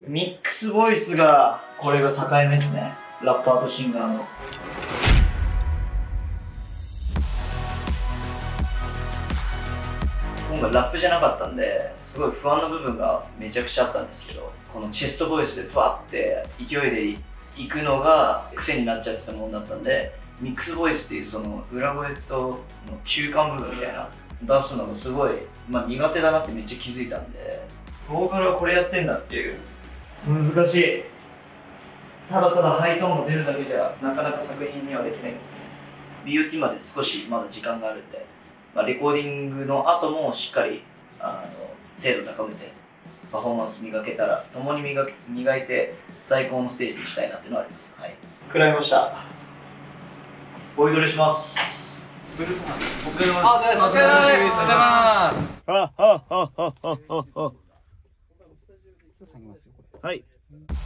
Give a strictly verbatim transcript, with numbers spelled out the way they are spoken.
ミックスボイスが、これが境目ですね。ラッパーとシンガーの。今回ラップじゃなかったんで、すごい不安な部分がめちゃくちゃあったんですけど、このチェストボイスでプワって勢いでいくのが癖になっちゃってたもんだったんで、ミックスボイスっていうその裏声との中間部分みたいな出すのがすごい、まあ、苦手だなってめっちゃ気づいたんで、ボーカルはこれやってんだっていう。難しい。ただただハイトーンが出るだけじゃなかなか作品にはできない。ビーオーティー まで少しまだ時間があるんで、まあ、レコーディングの後もしっかりあの精度高めてパフォーマンス磨けたら、共に磨け磨いて最高のステージにしたいなっていうのはあります。はい。食らいました。ボイドレします。お疲れ様です。お疲れ様です。お疲れ様です。ああああああああ。はい。